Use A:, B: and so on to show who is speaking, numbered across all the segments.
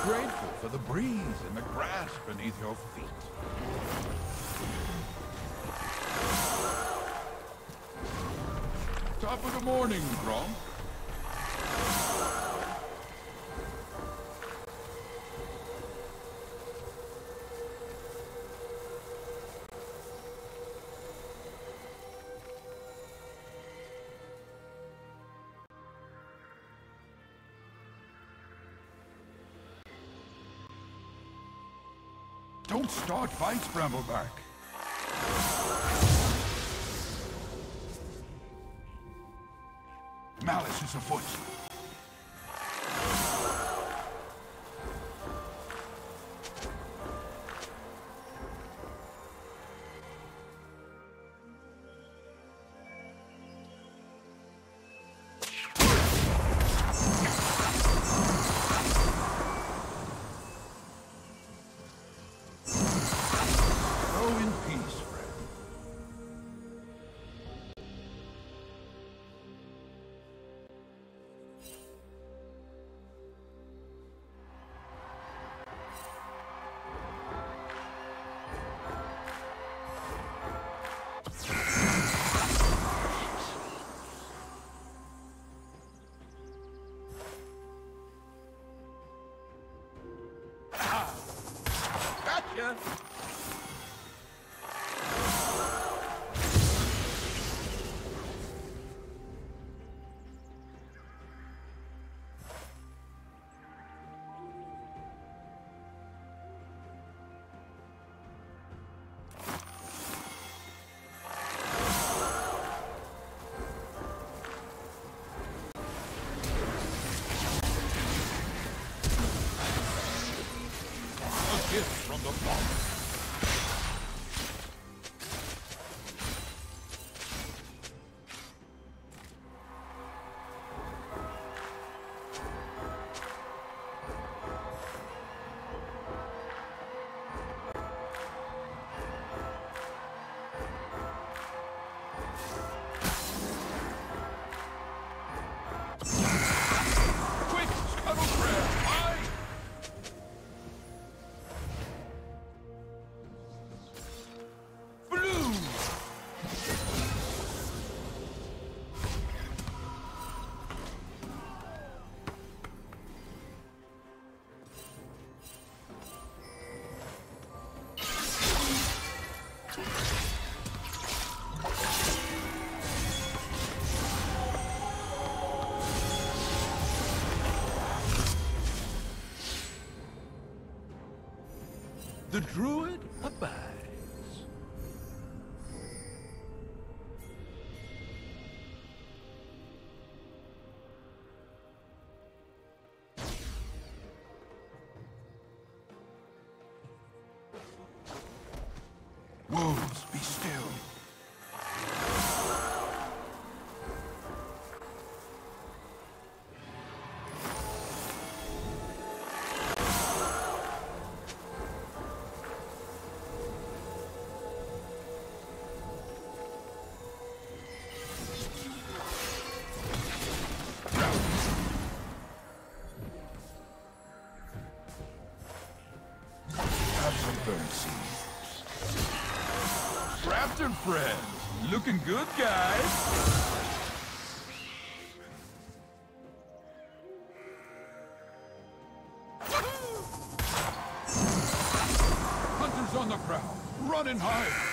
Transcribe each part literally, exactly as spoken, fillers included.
A: grateful for the breeze and the grass beneath your feet. Top of the morning, Gronk. Don't start fights, Brambleback. Malice is afoot. From the bomb. The druid abides. Wolves, be still. Raptor friends, looking good, guys. Hunters on the prowl, run and hide.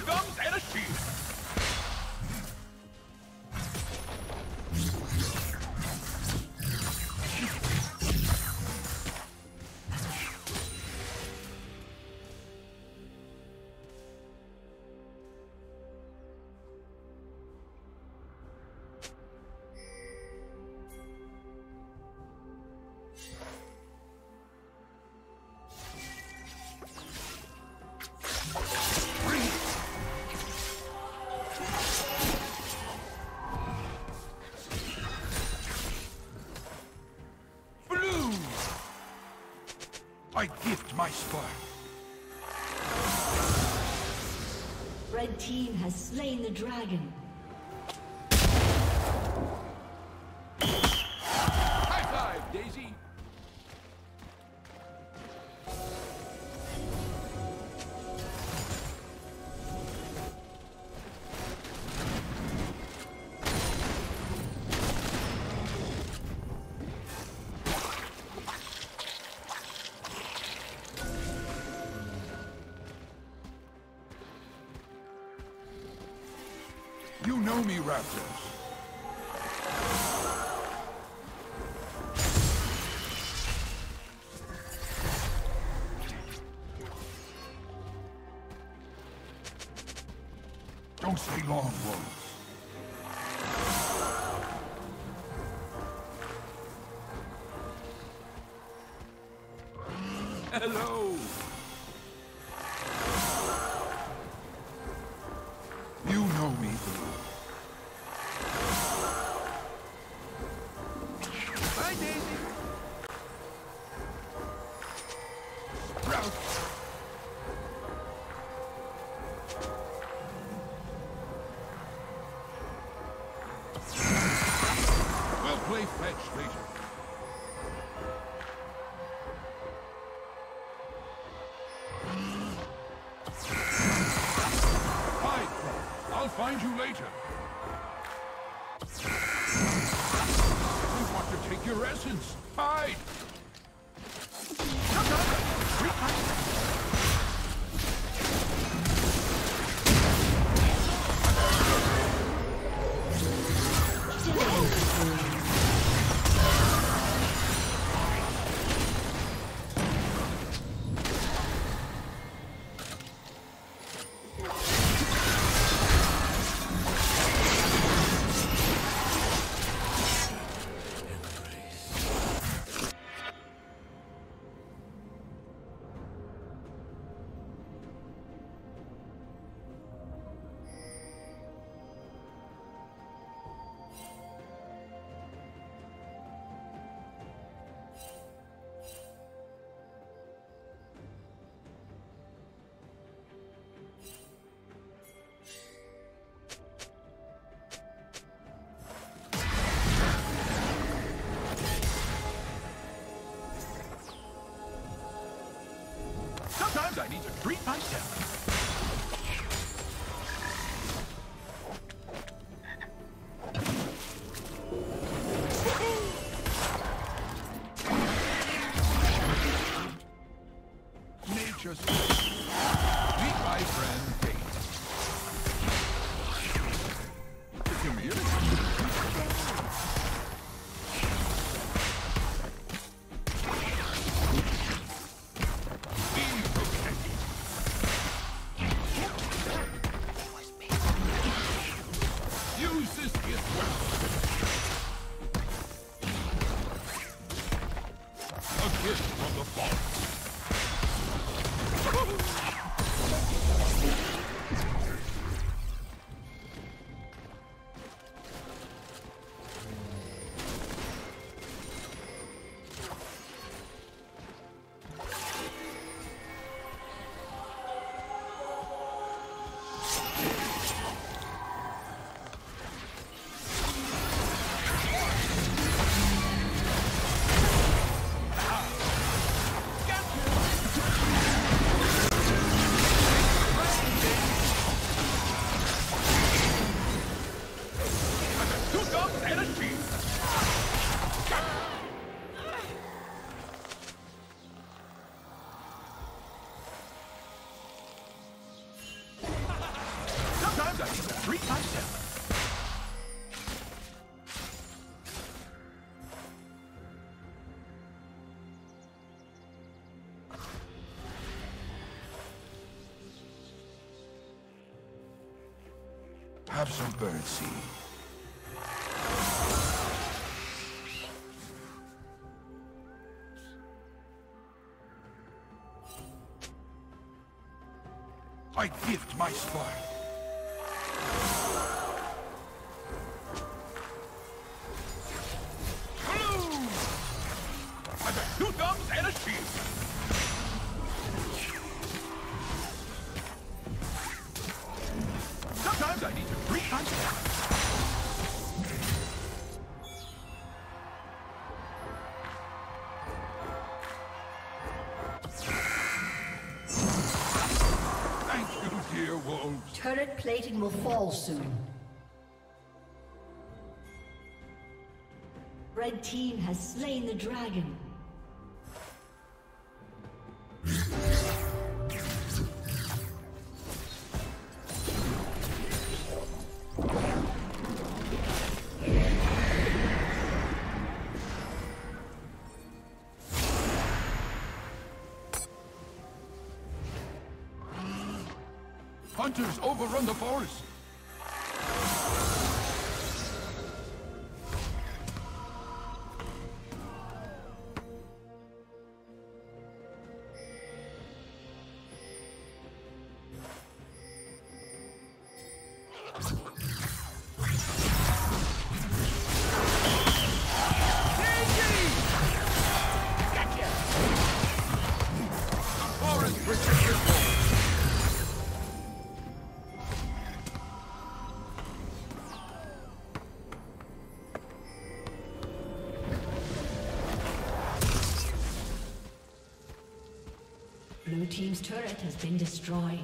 A: gums and a shield. I gift my spark.
B: Red team has slain the dragon.
A: High five, Daisy. You know me, Raptors. Don't stay long, Wolves. Hello. You know me, Blue. Bye, Daisy. Sprout. We'll play fetch later. Hide, I'll find you later. I want to take your essence. Hide! Come on! Sometimes I need to treat myself. Nature's meet my friend Kate. Come here. Be protected. I need three touchdowns. Have some birdseed. I gift my spark. I've got two thumbs and a shield. Sometimes I need to three times that. Thank you, dear wolves.
B: Turret plating will fall soon. Red team has slain the dragon.
A: Hunters overrun the forest.
B: Blue team's turret has been destroyed.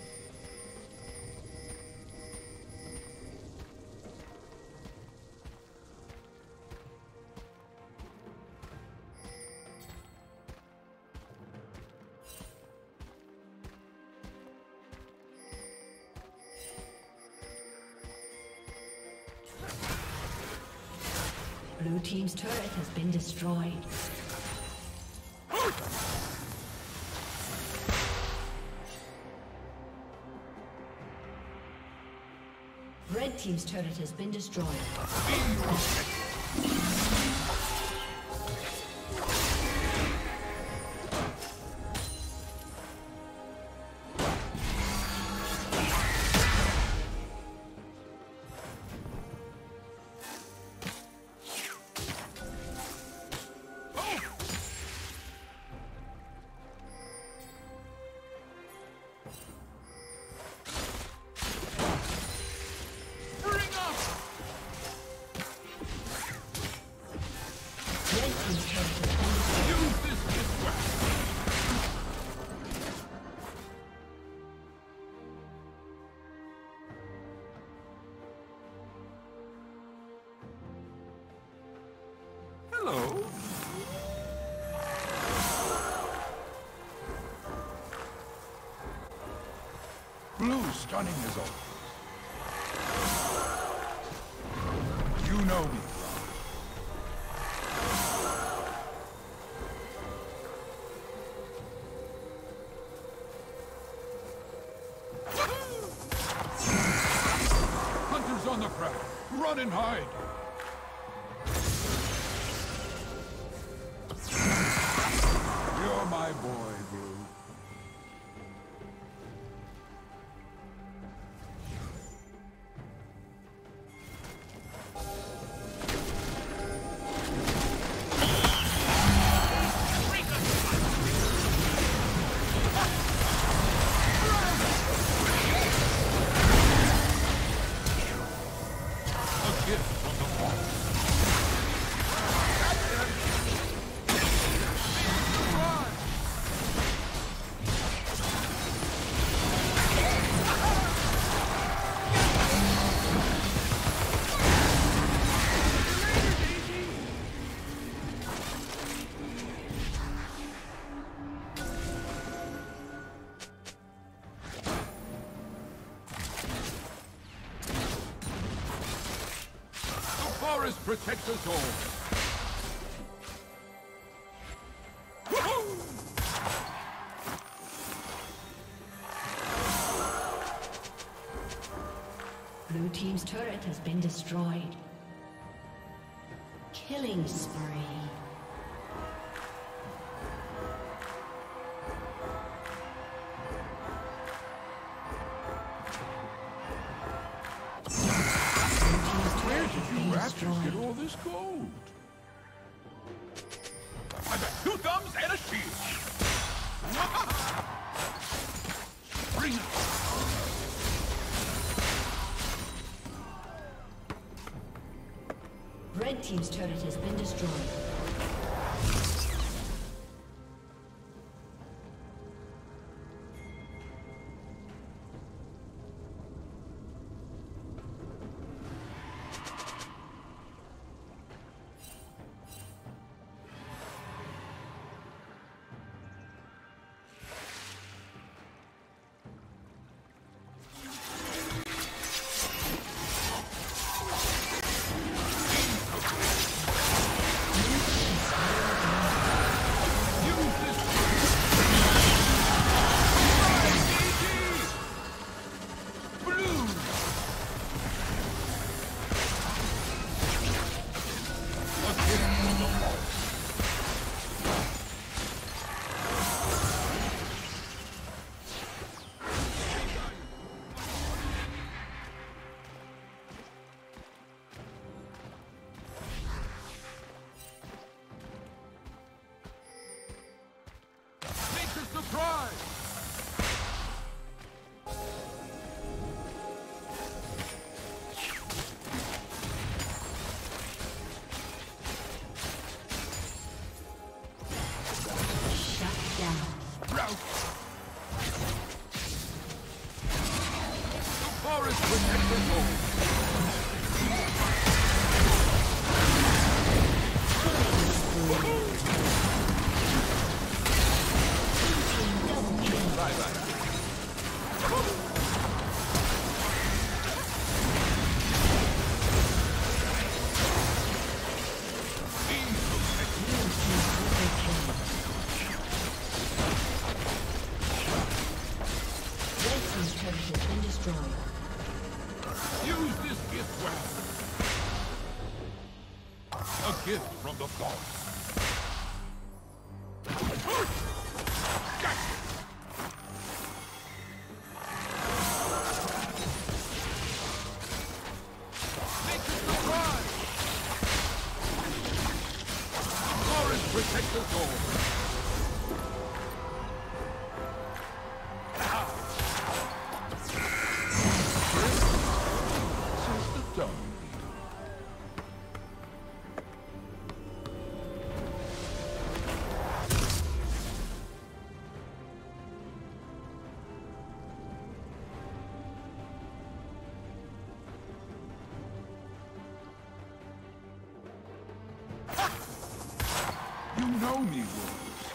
B: Blue team's turret has been destroyed. Red team's turret has been destroyed.
A: Hello. Blue stunning as always. You know me. Hunters on the prowl. Run and hide. You're my boy, Blue. forest protects us all.
B: Blue team's turret has been destroyed. Killing spree.
A: Where did you raptors get all this gold? I got two thumbs and a shield. Bring it.
B: Red team's turret has been destroyed.
A: Gift from the gods. Make it surprise! Forest protect us all. Says the dumb. You know me, Wolves.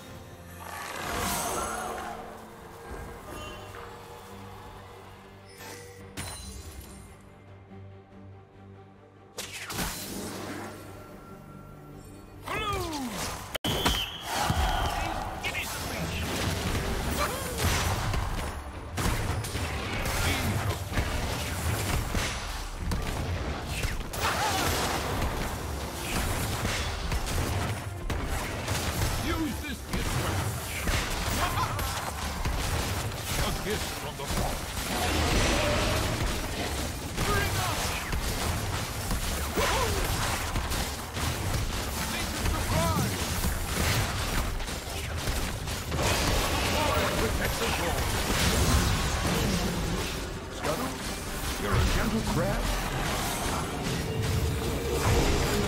A: From the fall. Bring up! Make it surprise! Forest protects us all. Scuttle, you're a gentle crab.